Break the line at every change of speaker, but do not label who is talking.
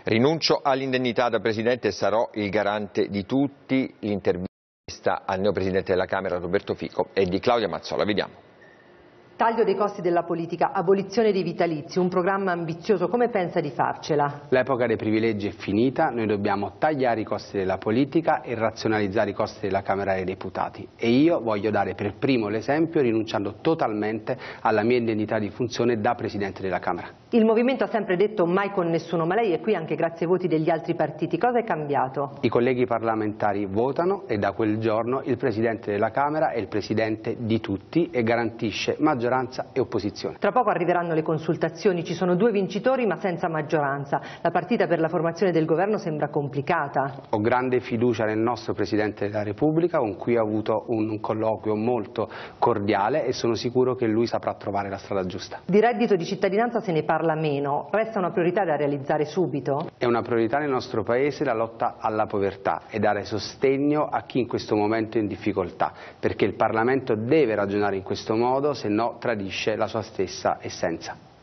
Rinuncio all'indennità da Presidente e sarò il garante di tutti. L'intervista al neopresidente della Camera Roberto Fico e di Claudia Mazzola. Vediamo.
Taglio dei costi della politica, abolizione dei vitalizi, un programma ambizioso, come pensa di farcela?
L'epoca dei privilegi è finita, noi dobbiamo tagliare i costi della politica e razionalizzare i costi della Camera dei Deputati. E io voglio dare per primo l'esempio rinunciando totalmente alla mia indennità di funzione da Presidente della Camera.
Il Movimento ha sempre detto mai con nessuno, ma lei è qui anche grazie ai voti degli altri partiti. Cosa è cambiato?
I colleghi parlamentari votano e da quel giorno il Presidente della Camera è il Presidente di tutti e garantisce maggioranza e opposizione.
Tra poco arriveranno le consultazioni, ci sono 2 vincitori ma senza maggioranza. La partita per la formazione del governo sembra complicata.
Ho grande fiducia nel nostro Presidente della Repubblica, con cui ho avuto un colloquio molto cordiale e sono sicuro che lui saprà trovare la strada giusta.
Di reddito di cittadinanza se ne parla meno, resta una priorità da realizzare subito?
È una priorità nel nostro Paese la lotta alla povertà e dare sostegno a chi in questo momento è in difficoltà, perché il Parlamento deve ragionare in questo modo, se no tradisce la sua stessa essenza.